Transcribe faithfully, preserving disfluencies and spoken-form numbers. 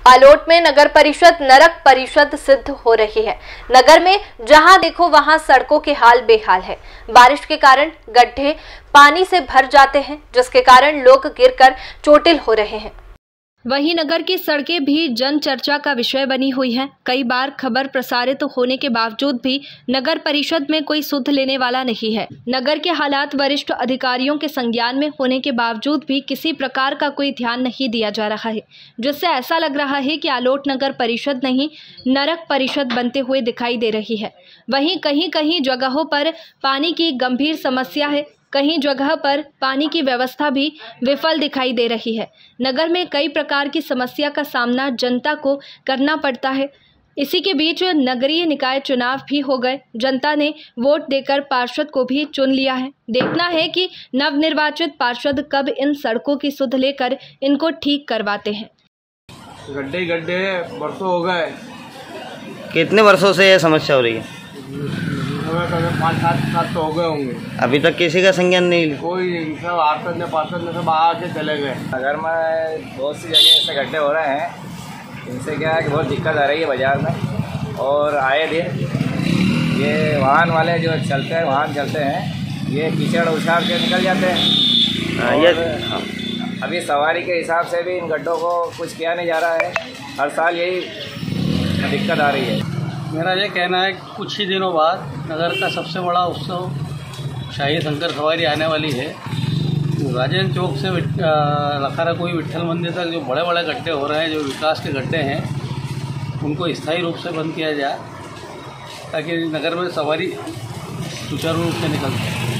आलोट में नगर परिषद नरक परिषद सिद्ध हो रही है। नगर में जहां देखो वहां सड़कों के हाल बेहाल है। बारिश के कारण गड्ढे पानी से भर जाते हैं, जिसके कारण लोग गिरकर चोटिल हो रहे हैं। वहीं नगर की सड़कें भी जन चर्चा का विषय बनी हुई हैं। कई बार खबर प्रसारित तो होने के बावजूद भी नगर परिषद में कोई सुध लेने वाला नहीं है। नगर के हालात वरिष्ठ अधिकारियों के संज्ञान में होने के बावजूद भी किसी प्रकार का कोई ध्यान नहीं दिया जा रहा है, जिससे ऐसा लग रहा है कि आलोट नगर परिषद नहीं नरक परिषद बनते हुए दिखाई दे रही है। वहीं कहीं कहीं जगहों पर पानी की गंभीर समस्या है, कहीं जगह पर पानी की व्यवस्था भी विफल दिखाई दे रही है। नगर में कई प्रकार की समस्या का सामना जनता को करना पड़ता है। इसी के बीच नगरीय निकाय चुनाव भी हो गए। जनता ने वोट देकर पार्षद को भी चुन लिया है। देखना है कि नवनिर्वाचित पार्षद कब इन सड़कों की सुध लेकर इनको ठीक करवाते हैं। गड्ढे गड्ढे बरसों हो गए। कितने वर्षों से ये समस्या हो रही है? पाँच सात सात तो हो गए होंगे। अभी तक किसी का संज्ञान नहीं? कोई नहीं, सब आर्षद ने पार्षद ने सब आके चले गए। अगर मैं बहुत सी जगह ऐसे गड्ढे हो रहे हैं, इनसे क्या है कि बहुत दिक्कत आ रही है बाज़ार में। और आए दिन ये वाहन वाले जो चलते हैं वाहन चलते हैं, ये कीचड़ उछाड़ के निकल जाते हैं। हाँ, ये अभी सवारी के हिसाब से भी इन गड्ढों को कुछ किया नहीं जा रहा है। हर साल यही दिक्कत आ रही है। मेरा ये कहना है कि कुछ ही दिनों बाद नगर का सबसे बड़ा उत्सव शाही शंकर सवारी आने वाली है। तो राजेंद्र चौक से लखारा कोई विट्ठल मंदिर तक जो बड़े बड़े गड्ढे हो रहे हैं, जो विकास के गड्ढे हैं, उनको स्थायी रूप से बंद किया जाए ताकि नगर में सवारी सुचारू रूप से निकल सके।